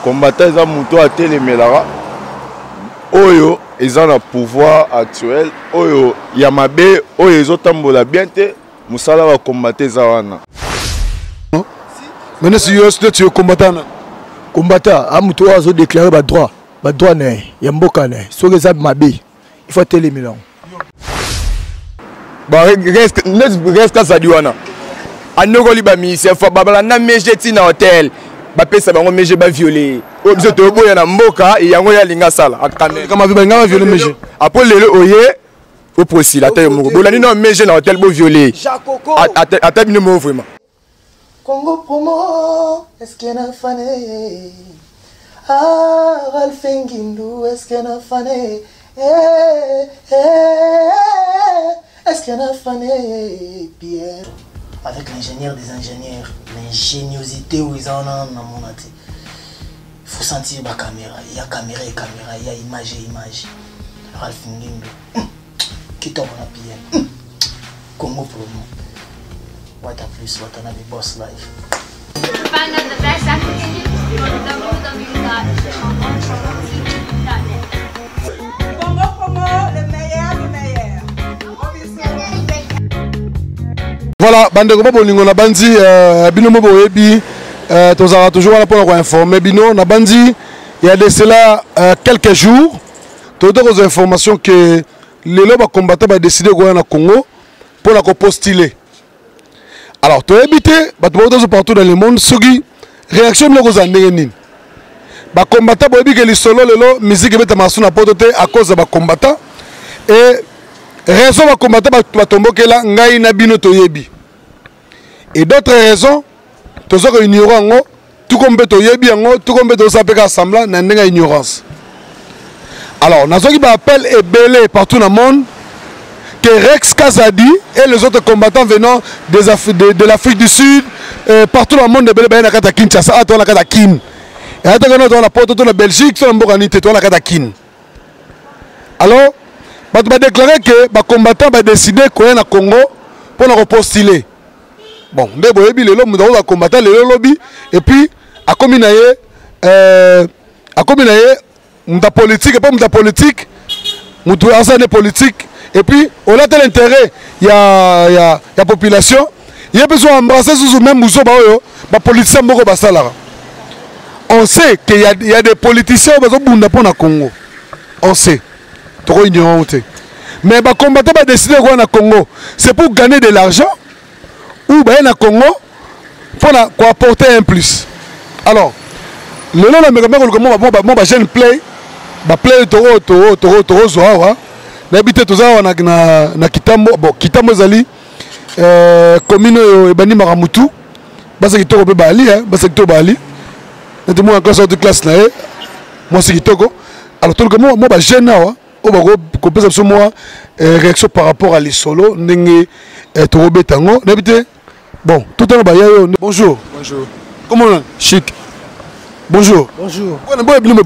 combattant eza muto atelemelara oyo eza na pouvoir actuel oyo ya mabe oyo ezotambola bien te musala wa combattant eza wana. Maintenant si tu es combattant a muto azo déclarer ba droit ne ya mboka ne soki eza mabe il faut telemelara. Bah reste ça diwana. Anogoli ba misien fa babala na meje ti na hotel. Ba pesa bango meje ba violer. Obiso to boya na mboka e yango ya linga sala akane. Kama viba nga violer meje. Après lelo oye au prosi la taille moko. Bolani no meje na hotel bo violer. Ata bino mo vraiment. Congo promo est-ce qu'il na fané? Ah Ralphingindu est-ce qu'il na fané? Est-ce qu'il na fané Pierre? Avec l'ingénieur des ingénieurs, l'ingéniosité où ils en ont dans mon athée. Il faut sentir la caméra, il y a caméra, il y a image et image. Ralph Ngindu, qui tombe la pierre. Congo promo. What a plus, what a the boss life. Find out the best African news on www.championship.net. Congo promo, le meilleur. Voilà, bandeko ba bolingo na bandi bino mo boyebi tozara toujours wana pour informer bino na bandi il y a de cela quelques jours tout aux informations que les lobes combattants ba décider ko na Congo pour la postuler. Alors to éviter ba to partout dans le monde soki réaction le ko zandenge nini. Ba combattants boyebi que les solo lelo musique beta masu na potote à cause ba combattants et raison va combattre ba tombokela ngai na bino toyebi. Et d'autres raisons to zo ko ignorant ngo tout comme beto yebi ngo tout comme beto sapeka semblant na ndenga ignorance. Alors nazoki ba appel et belé partout dans le monde que Rex Kazadi et les autres combattants venant de l'Afrique du Sud partout dans le monde de belé na kata Kinshasa à na kata Kin. Et à dans la porte de la Belgique sur mbokani te to na kata Kin. Alors bah, tu vas déclarer que les combattants vont décider qu'on est au Congo pour nous postuler. Bon, mais les combattants, les lobby, et puis, à combinaye, politique, et pas politique, politique, et puis, on a tel intérêt, il y a la population, il y a besoin d'embrasser sous même les politiciens. On sait qu'il y a des politiciens qui sont pour le Congo. On sait. Trop ignorant. Mais les combattants vont décider de aller au Congo. C'est pour gagner de l'argent ou bien au Congo pour apporter un plus. Alors, le long de mon jeune play Toro Zoawa. N'habite tous na Kitambo, bon Kitambo Zali, commune Ebani Maramutu, parce que Toro Bali, parce que Toro Bali. Nous sommes en classe de classe là, moi c'est Kitoko. Alors tout le monde moi jeune là. Réaction par rapport à les solos, bon, tout le monde. Bonjour. Bonjour. Comment on Chic. Bonjour. Bonjour. Non,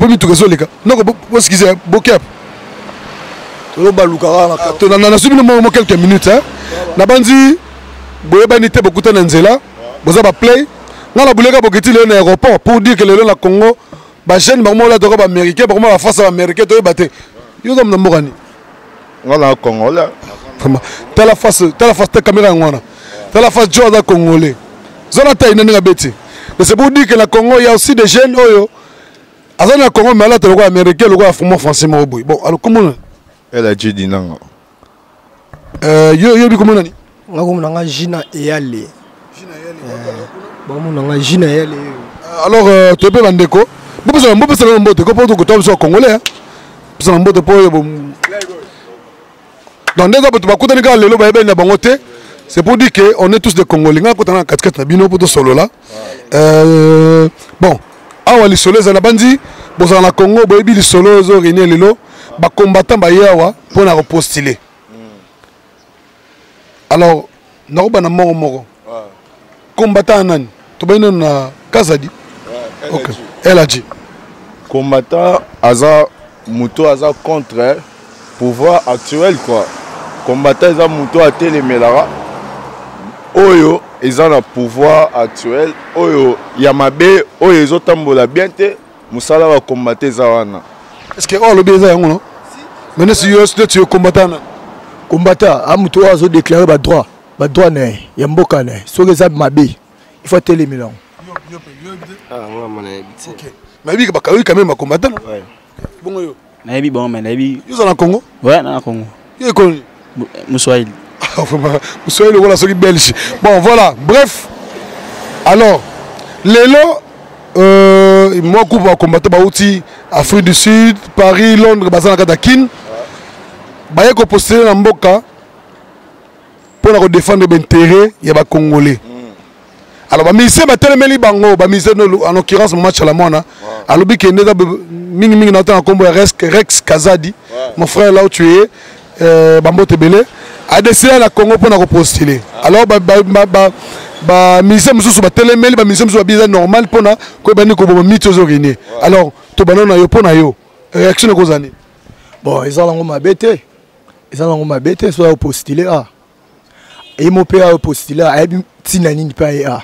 quelques minutes. Nabandi, Boyebanité, beaucoup de Nzela, vous avez play. Dans la boulette, vous aéroport pour dire que le Congo, les jeunes américains, la face américaine, yo dam na mbokani ngala Congolais tala face ta caméra ngwana tala face Joe Congolais zona taille nanga beti mais c'est pour dire que la Congo il y a aussi des jeunes oyo azana Congo mais là toko américain le ko français mo boy bon alors comment elle a dit dinanga yo bi comment nani ngako nanga Jina Eyale bon mon nanga Jina Eyale alors tu peux bandeko bopesa mbote ko pour to so Congolais donc c'est pour dire qu'on est tous des Congolais. Bon, les solos à bandi, la Congo, les solos les combattants pour postuler. Alors, nous avons combattant nan, tu as Kazadi. Elle a dit. Combattant Aza Muto Aza contre pouvoir actuel quoi. Combattant Aza Muto a télémélara. Oyo ils ont le pouvoir actuel. Oyo Yamabe Oyo ils ont tambola bien te musala va combattre zawana. Est-ce que oh le bien ça non? Mais si tu es combattant. Combattant, amuto azo déclarer ba droit ne yamboka ne. So que ça mabe. Il faut télé Milan. Ah moi mon habité. OK. Mais bi ka quand même combattant. Ouais. Bon yo. Naibi bon mais naibi. Yo dans le Congo? Ouais, dans le Congo. Yo connu. Moussoïl. Vous soyez le rôle belge. Bon voilà, bref. Alors, Lélo, moi, je vais combattre Baouti, Afrique du Sud, Paris, Londres, Bazan Katakin. Je vais poster dans Mboka pour défendre l'intérêt des Congolais. Alors, je vais bango, en l'occurrence, mon match à la Mona. Alors, je vais Rex Kazadi, mon frère là où tu es, Bambo Tebele. A décidé la Congo pour postuler. Alors mise mususu ba telemeli ba mise mususu ba biza normal pona ko bani ko bo mito zo gagner. Alors to banana yo pona yo réaction ko zani. Bon, ils ont ma bête. Ils ont ma bête soit au postuler a. Et mon père au postuler a tinani pas a.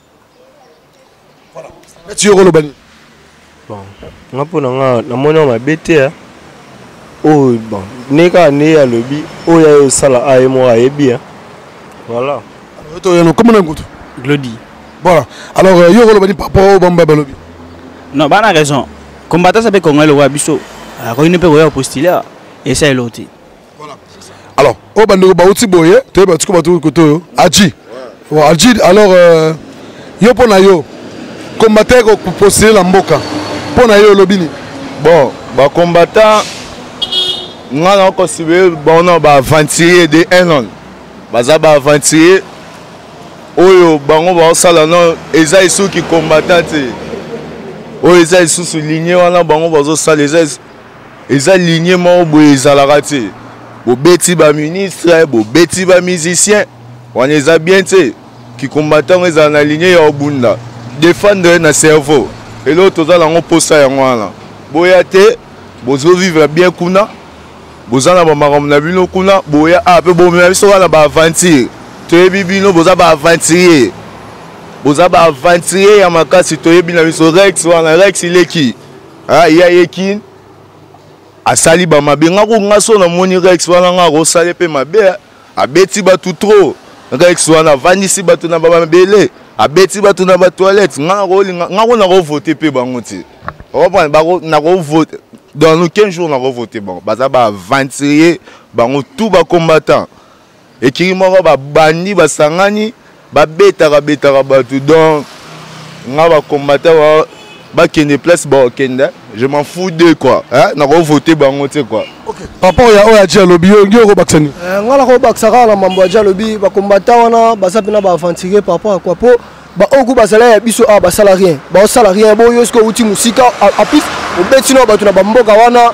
Voilà. Tu yo lo bani. Bon, nga pona nga na mona ma bête. Oh bon, neka ne ya lobi, oh ya yo sala a mo a ebi. Voilà. Alors comment on goûte? Glody. Voilà. Alors yo lo bani papa bamba balobi. Non, pas la raison. Combattant ça peut Congolais le biso. Alors il ne peut pas postuler et c'est l'autre. Voilà. Alors, au bando baouti boye, tu es battu comme tout côté yo. Adji. Ouais, Adji alors yo pona yo combattre ko postuler la mboka. Pona yo lobini. Bon, ba combattant nga na ko sibe bon ba aventurier de 1 an. Baza ba aventurier oyo bango ba sala no eza isu ki combattant te. Oyo eza isu su ligne wana bango bazo sala eza ligne mo boye ezalaka te. Bo beti ba ministre, bo beti ba musicien. Wana eza bien te ki combattant eza na ligne ya obunda. Défendre na cerveau. Et l'autre za la ngo posa ya wana. Boya te bozo vivre bien kuna. Bozana ba maram na bino kuna boya ape bo me biso wana ba aventure to yebi bino boza ba aventurier ya makasi to yebi na biso Rex wana Rex ileki ah ya yekin asali ba mabenga ko ngaso na moni Rex wana nga ko sale pe mabe abeti batu trop Rex wana vanisi batu na ba mabele abeti batu na ba toilette nga ko na ko voter pe bango ti on ba na ko voter. Dans nos 15 jours, on a voté. Bon, baza ba aventurier, bango tout ba combattant. Et qui m'a ba bandi, ba sangani, ba beta batu. Donc, on a combattant, ba kende place, ba kende. Je m'en fous de quoi. Hein? On a voté bango, tu sais quoi. Ok. Papa, il y a Oya Dialobi, il y a Robaksani. On a Robaksara, la mambo Dialobi, ba combattant, on a ba sapina ba aventurier par rapport à quoi po. Ba oku ba salaire biso a ba salarié ba salarié bo yosko uti musika a plus o betino ba tuna ba mboka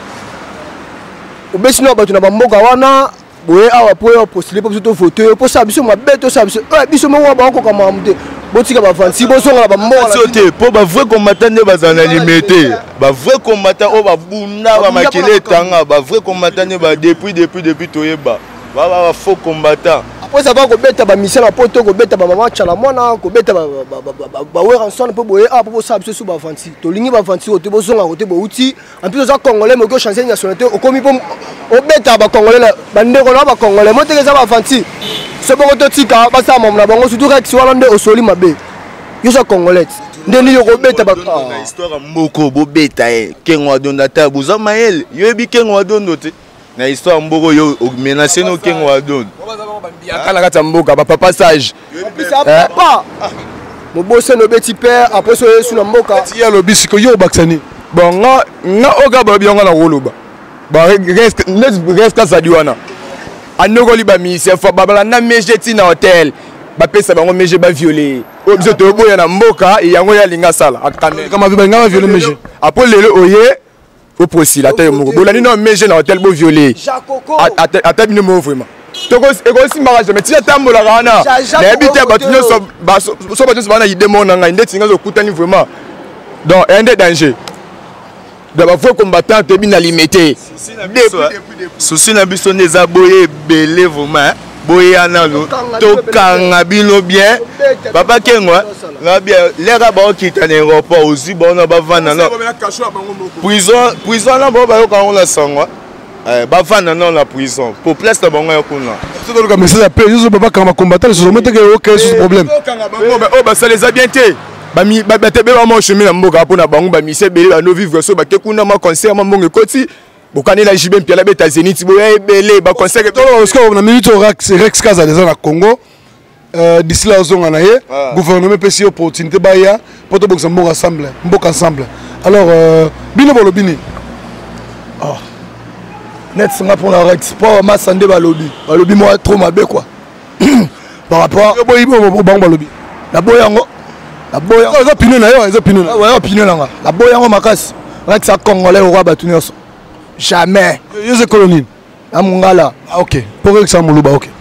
wana boye awa po yo postuler pour to photo po sa biso ma beto sa biso biso mo wa ba ko kama amde botika ba fancy bo songa ba mboka sote po ba vrai combattant ne ba zana limité ba vrai combattant o ba bunda ba makele tanga ba vrai combattant ne ba depuis toyeba ba faux combattant. Après ça va ko beta ba mission na poto ko beta ba mama chala mona ko beta ba wera ensemble po boye a po sa biso su ba fancy to lingi ba fancy o te bo songa ko te bo uti en plus ça congolais mo ko changer nationalité o komi po o beta ba congolais ba ndeko na ba congolais mo te ke ça ba fancy so bo to tika ba sa mama na bango surtout Rex wala nde o soli mabe yo sa congolais ndeni yo ko beta ba histoire mboko bo beta kengo adonda ta buza mael yo ebi kengo adondo te na histoire mboko yo menacer no kengo adon akala kata mboka ba papa sage papa mo bosse no beti père après so yesu na mboka ti ya lobi siko yo baksani bon nga oga ba bionga na roloba ba reste ça diwana anoko li ba mise fa babala na meje ti na hotel ba pesa bango meje ba violer obje to boya na mboka yango ya linga sala akane kama viba nga violer meje après lelo oye au procès la taille moko bolani no meje na hotel bo violer ata bino mo vraiment toko ekosi mara jamais tia tambola kana na ebite batu nyoso so batu bana yidemona ngai ndeti ngazo kutani vraiment donc un des dangers de ba vrai combattant te bina limité souci na biso neza boye belé vraiment boya nano tokanga bino bien papa kengo na bien lera ba kita na aéroport aussi bona bavanda na prison na ba yo ka on la sango bavanda na la prison pour place na bango ya kuna c'est donc comme ça peut juste pas quand combattre sur mettre que aucun problème oh bah ça les a bien été bami batebe ba mo chemin na mboka pona bango ba mise belé ba no vivre so ba ke kuna ma concert ma mbongo koti bokani la JB mpia la beta Zénith boya ebele ba concert parce qu'on a minute Rex Kaza déjà na Congo d'ici là aux on a eu gouvernement peut si opportunité ba ya pour to boxa mboka ensemble alors bino bolo bini ah net singa pour la Rex pas ma sande ba lobby moi trop mabe quoi par rapport boy bon balobi la boyango la boyango ils opinion na yo ils opinion ouais opinion là la boyango makas Rex a congolais au roi batuni jamais yo c'est colonie à Mungala OK pour Rex a muluba OK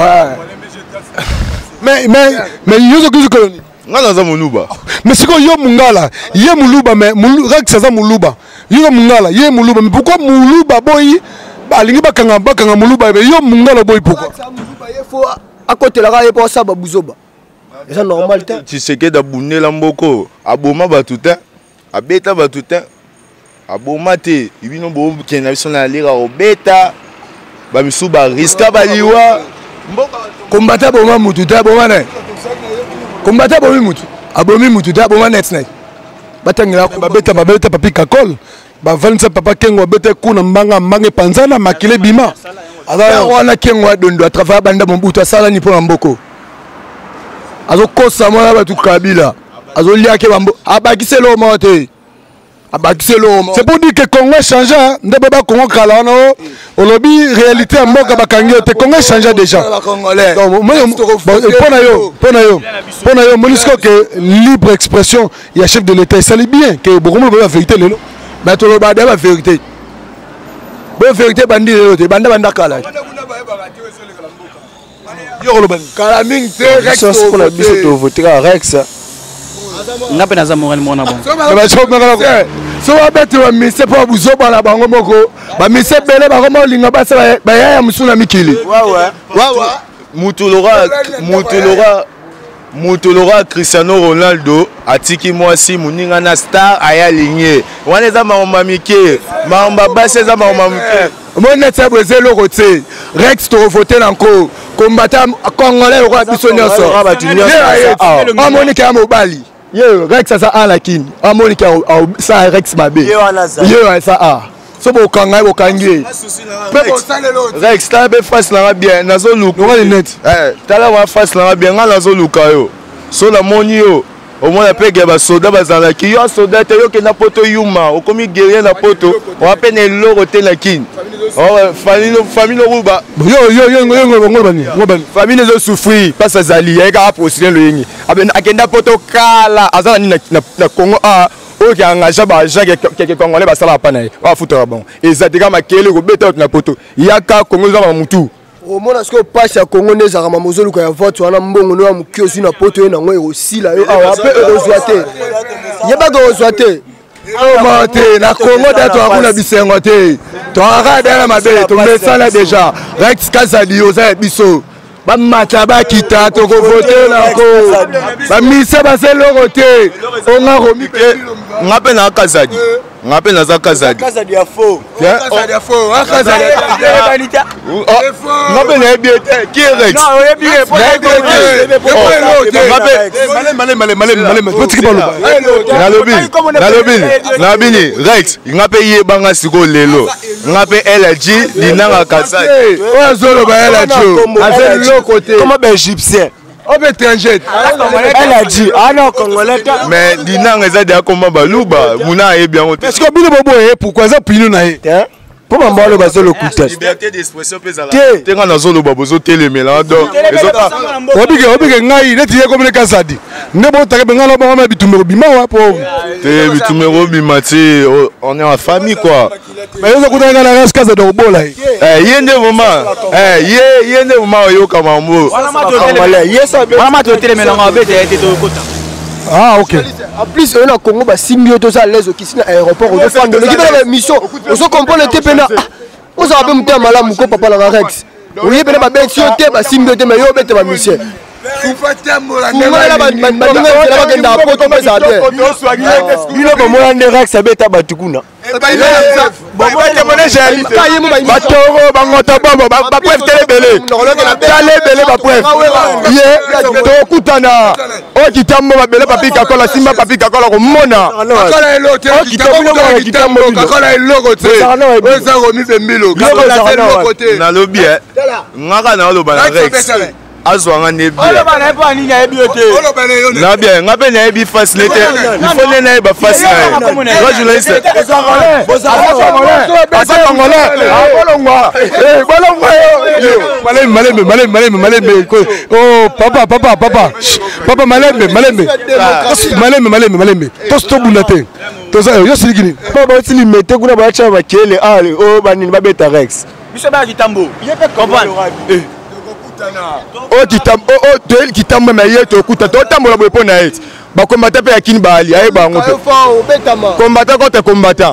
mais yo c'est colonie ngana za muluba mais c'est quoi yo Mungala ye muluba mais Rex za muluba yo Mungala ye muluba mais pourquoi muluba boy balingi bakanga muluba mais yo Mungala boy pourquoi il faut à côté là il pour ça babuzoba c'est normal tu sais que d'abonner la mboko aboma batuta abeta batuta aboma te ibino bo kena biso na lira obeta ba misu ba riska baliwa combattre boma mutu ta boma na combattre bomi mutu abomi mutu ta boma net batangela babeta papi kakol ba vanisa papa kengo beta kuna mbanga panzana makile bima ala wana kengo dondo à travers banda mbutu sala ni pona mboko azokosa mwana batu kabila azoliake bambo abakiselo mote c'est pour dire que Congo a changé nde baba Congo kala no olobi réalité ya mboka bakangi te Congo a changé déjà pona yo monisco que libre expression il y a chef de l'état ça bien que beaucoup de la vérité lelo mais to lo ba da vérité bo vérité bandi lelo te banda kala yo lo ban kala ming te Rex pour la biso to voter Rex nga pe naza moral mona bon so abeti wa mise po buzoba na bango moko ba mise bele ba komo linga ba sa ba ya musuna mikili Mutulora Cristiano Ronaldo atiki mwasi muninga na star aya ligné wana za maomba mike maomba base za maomba mike mona tsa bozelo kote Rex to voter encore combattant congolais roi biso nyoso amoni ka mobali ye Rex ça a la kin amoni ka ça Rex mabe ye ça a so bo kanga bo kangi Rex ta be face na bien nazo luka net tala wa face na bien nga nazo luka yo so na moni yo au moins pege ba soda bazala ki yo soda te yo ke na poto yuma o komi guerrier na poto on appelle loro te la kin famille ruba yo famille zo souffrir pas ça zali ya ka procéder le yingi akenda poto kala azala ni na Congo a o ki engagé ba Jacques quelque congolais ba sala pa na ba futa bon ezadika makele ko beta na poto yaka Congo za mutu au moins est-ce que passe à Congo ne za ma mozolu ka vote wana mbongo no amukio aussi na poto na ngo aussi la yo awa pe erozoate yeba go erozoate o mate na Congo dato akuna bisengo te to arada na mabe to mesala déjà Rex Kazali oza biso ba mata ba kita to ko voter na ko ba misa ba se loro te o nga romi pe ngape na Kazadi ngape na za Kazadi Kazadi ya faux Kazadi ya faux Kazadi ya banita ngape na biete qui est Rex non o bien nalobini Rex ngape ye banga siko lelo ngape LG dinanga Kazadi o zolo ba LG comment ben égyptien on peut étranger elle a dit ah non congolais mais dinanga ezadi akoma baluba muna ye bien ote est-ce que bino bobo pourquoi ça pino na ye pour mambalo bazolo kuta liberté d'expression pezala tenga nazolo babozo telemela donc obike ngai neti ye komene Kazadi ne bo take benga lo ba bitumero bima wa po te bitumero bima ti on est en famille quoi mais yo kuta ngana Rex Kazadi obola yende vraiment yende vraiment yo kamambo wana mato telemela ngo bete te to kota ah ok en plus on a Congo ba simio to ça les okisi na aéroport on fait de l'équipe de mission on se comprend le TPNA on ça appelle mutema la muko papa la Rex oye pene babeti yo te basimbi yo te mais yo obete bamisien bino bomona nde rax abeta bato kuna batoro bangota bombo bapreuve tele ebele tala ebele bapreuve ye tokutana oyo kitambo babele papi kakola simba papi kakola komona nalobi ngaka na oloba na rex azwanga nebi nabia nga mpe nayebi facilité il faut nde nayeba face na ye nga journaliste malembe oh papa malembe tobunda te yo silikini mpo baotili mete kuna bayatia bakele ale oyo banini babeta rex biso baya kitambo comprendre toyeli kitambo me ye tokuta totambola boye mpo na ye bakombata mpe ya kini baali ayeba yango mpe kombata contre combattant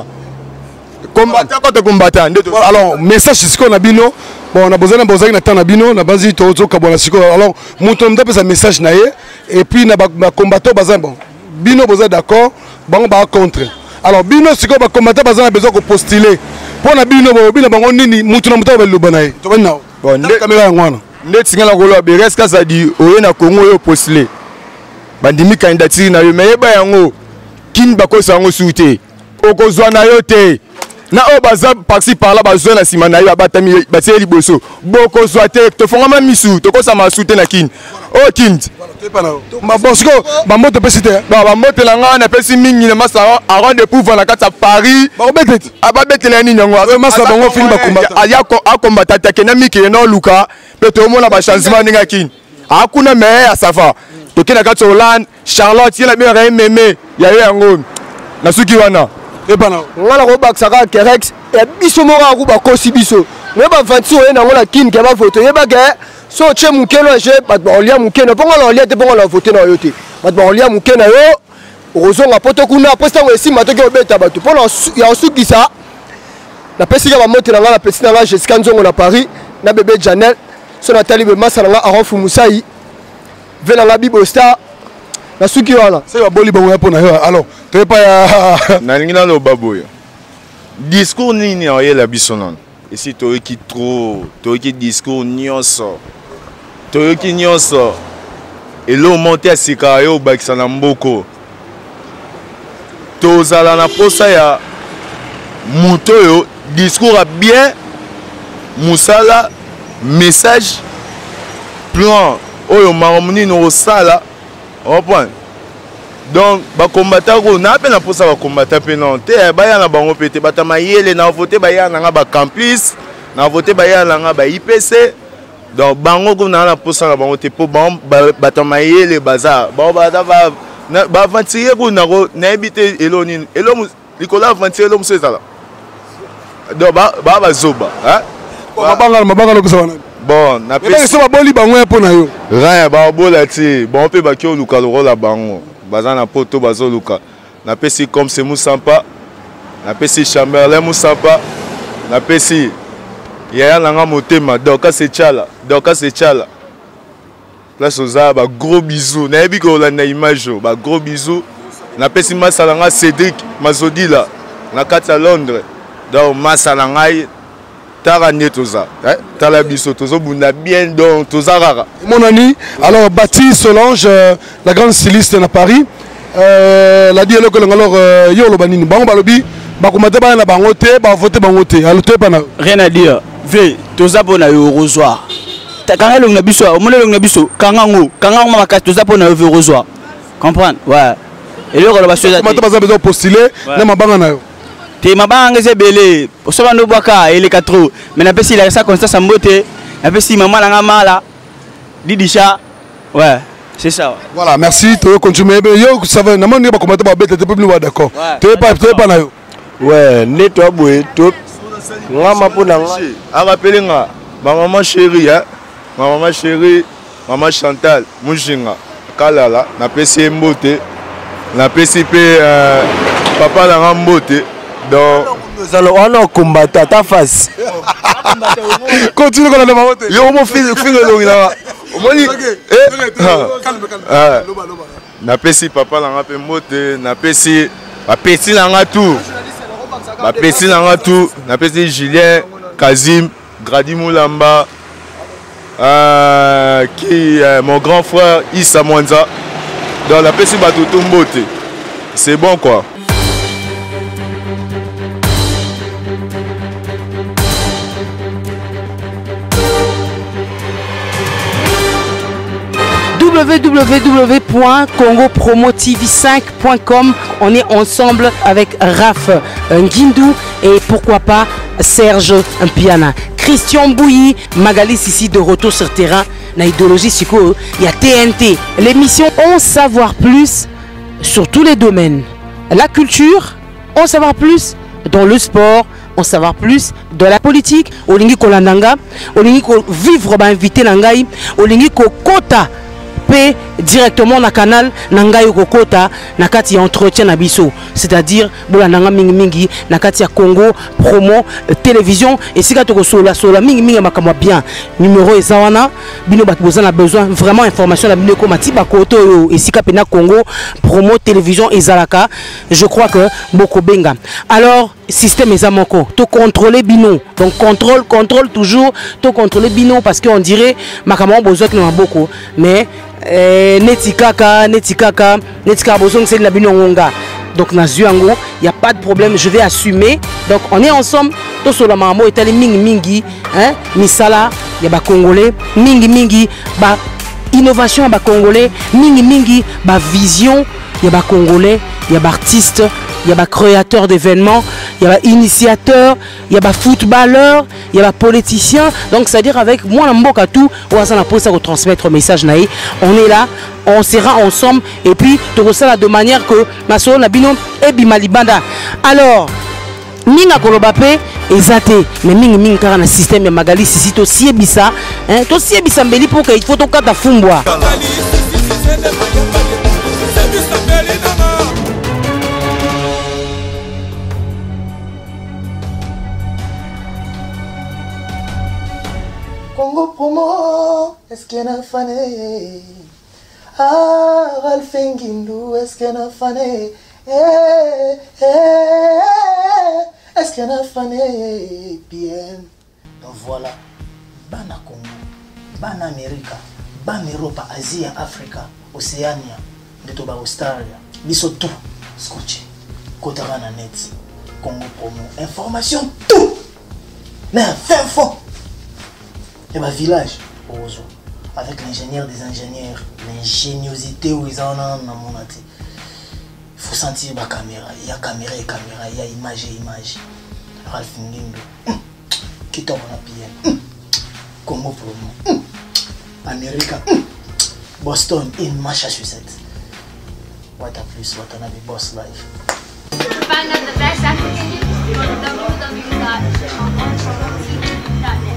alors message sikoyo na bino bon na bozali na temps na bino na banzi tozokabwana sikoyo alors moto moto apesa message na ye et puis na bacombattant baza bon bino boza d'accord bango baa contre alors bino sikoyo bacombattant baza na besoin kopostule mpo na bino bobina bango nini moto na moto oyo baloba na ye tobani nao kamera yango wana nde tingala koloba beres kasa di oye na Congo oyo postule bandimi candidature na yo me yeba yango kini bakosa yango su te okozwa na yo te na oyo baza parci parla bazwa na nsima na yo abatami batie liboso bokozwa te tofongama misu tokosama su te na kini oyo kindi siko bambote epesi te bambote na ngai napesi mingi na masa aron de pouvoir na kati ya paris babetela nini yango masa bango fili bakombata akombata te akenda mikele na oluka mpe tomona bachangement ndenge akini akuna meye ya safa tokenda kati ya hollande charlotte ye na bino rai meme ya yo yango na suki wana nga na kobakisaka kerex biso moko aku bakosi biso me bavanti oye nango na kini ke bavote oyebake so otie moke no age bato baolia moke na mpongo na olia te mpongo na vote na yo te bato baolia moke na yo okozonga poto kuna apesi ntango esimba toki obeta bato mpo ya osukisa napesika bamote na nga na pesi na nga jessica nzongo na paris na bebe janel so natali bemasa na nga aron fumusai ve na nga bibostar na suki wana se baboli bango ya mpo na yo alors toyepa ya nalingi naloba boyo discours nini oyela biso nano esi toyoki trop toyoki discours nyonso toyoki nyonso elo monte ya sika yo obakisa na mboko tozala na posa ya moto oyo discours ya bien mosala message plan oyo makambo nini osala reprendre donc bakombata ko na pe na posa bakombata pe non te baya na bango pete batama yele na voter baya na nga ba complice na voter baya na nga ba IPC donc bango ko na posa na bango te po batama yele baza ba aventurer ko na ebite eloni elo likola aventurer elo musezala donc ba zoba hein mabanga lokusa wana bon na pe so baboli bango ya pona yo rien ba bola ti bon pe ba ki oluka lokola bango baza na poto bazo luka na pesi comme c'est Moussampa na pesi Chamberlain Moussampa na pesi yaya nanga motema donc c'est Tchala place oza ba gros bisous na yebi ko la na image ba gros bisous na pesi masalanga Cédric Mazodila na kati ya Londres donc masalanga tara netoza tala biso tozo bunda bien donc toza rara mon ami alors Baptiste Solange la grande styliste na Paris la dialogue alors yo lo banini bango balobi bakomata bana bango te ba voter bango te alors te pana rien à dire ve toza pona yo rezoir kanga long na biso omona long na biso kanga makasi toza pona yo ve rezoir comprendre ouais et le ko ba soza komata baza besoin postuler na mabanga na yo te mabanga zebele osoba ndo bwaka ele 4 mais na pesi la ça constat sambote na pesi maman la mala didisha ouais c'est ça voilà merci to continuer yo ça va na moni ba komata ba bête te plus d'accord te pas na yo ouais neto aboye to ngama pona nga a rappeler nga maman chérie hein maman chérie maman Chantal Mujinga kalala na pesi mbote na pesi pe papa la mbote Donc on a combattu ta face. Continue qu'on a demandé. Yo mon fils là. Na pesi papa na ngape mote, na pesi ba petit na ngatu. Ba petit na ngatu, na pesi Julien, Kazim, Grady Moulamba. Qui mon grand frère Issa Mwanza. Donc la pesi ba tout mbote. C'est bon quoi. www.congopromotv5.com. On est ensemble avec Raph Ngindou et pourquoi pas Serge Mpiana. Christian Bouilly, Magali Sissi de retour sur terrain. Na idéologie Siko, il y a TNT. L'émission On savoir plus sur tous les domaines. La culture, on savoir plus dans le sport, on savoir plus de la politique. Olingi Kolandanga, Olingi ko vivre ba invité nangai, Olingi ko kota P directement na canal nangai kokota nakati ya entretien na biso, c'est-à-dire bola nanga mingi mingi nakati ya Congo promo télévision et sika to sola mingi mingi makamwa bien numéro ezawana bino bat bozana besoin vraiment information na bino ko mati bakoto yo et sika pena Congo promo télévision ezalaka, je crois que boko benga. Alors système ezamoko to contrôler bino, donc contrôle toujours to contrôler bino parce que on dirait makamwa besoin que na boko mais netikaka bosong c'est la binonga. Donc nazuango, il y a pas de problème, je vais assumer. Donc on est ensemble, to sola mamo etali mingi hein, misala ya ba congolais, mingi ba innovation ba congolais, mingi ba vision ya ba congolais, ya ba artiste, il y a des créateurs d'événements, il y a des initiateurs, il y a des footballeurs, il y a des politiciens. Donc c'est-à-dire avec moi, on a tout, on va transmettre le message. On est là, on sera ensemble et puis tout ça de manière que Maso Nabino et Bimalibanda. Alors, Minga Kolobapé ezate, mais mingi car un système de Magali Sissi to siebisa, hein, to siebisa mbeli pour qu'il faut to kata fumbwa. Congo promo, est-ce qu'il y a un fané? Ah, Ralph Ngindou, est-ce qu'il y a un fané? Est-ce qu'il y a un fané? Bien. Donc voilà, Bana Congo, Bana Amérique, Bana Europe, Asie, Afrique, Océania, de Toba Australia, biso tout, scotché, Kotarana net, Congo promo, information tout, mais fin fond. Et ma village, avec l'ingénieur des ingénieurs, l'ingéniosité où ils en ont dans mon athée. Il faut sentir ma caméra, il y a caméra, il y a image. Ralph Ngindou, qui tombe en PM, Congo promo, Amérique, Boston, in Massachusetts. What a plus, what another boss life. Find out the best African news on www.congopromotv.net.